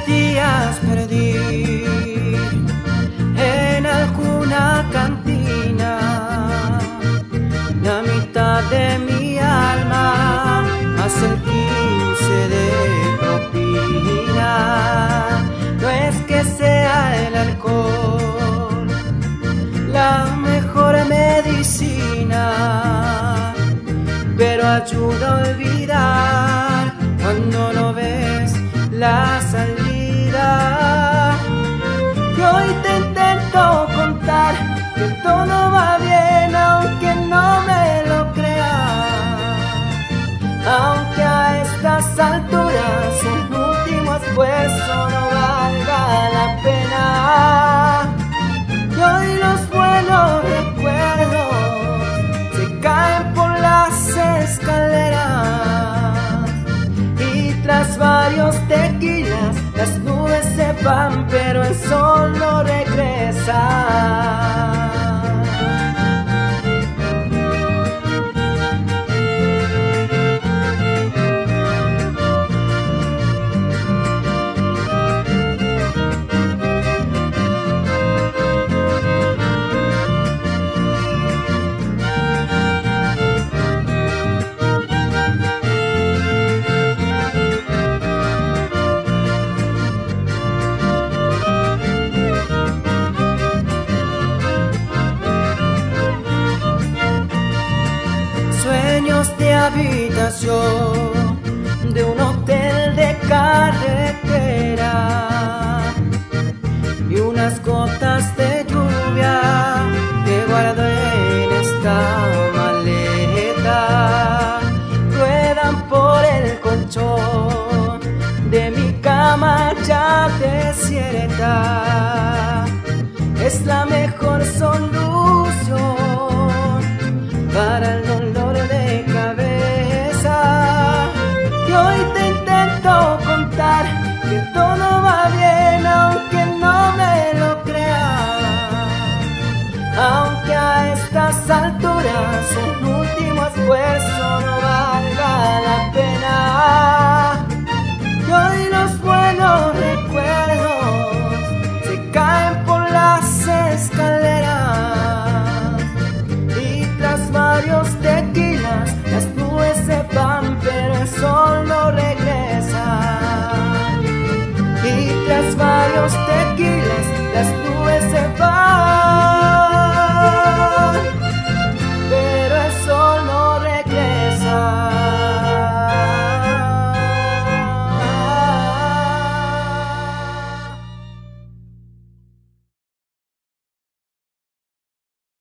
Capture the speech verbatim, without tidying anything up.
días perdí en alguna cantina la mitad de mi alma, más el quince de propina. No es que sea el alcohol la mejor medicina, pero ayuda a olvidar cuando no ves la salida. Y hoy te intento contar que todo va bien, aunque no me lo creas, aunque a estas alturas un último esfuerzo no valga la pena. Y hoy los buenos recuerdos se caen por las escaleras, y tras varios tequilas las nubes se van, pero el sol no regresa. Sueños de habitación de un hotel de carretera y unas gotas de lluvia que guardo en esta maleta. Ruedan por el colchón de mi cama ya desierta. Es la mejor solución para el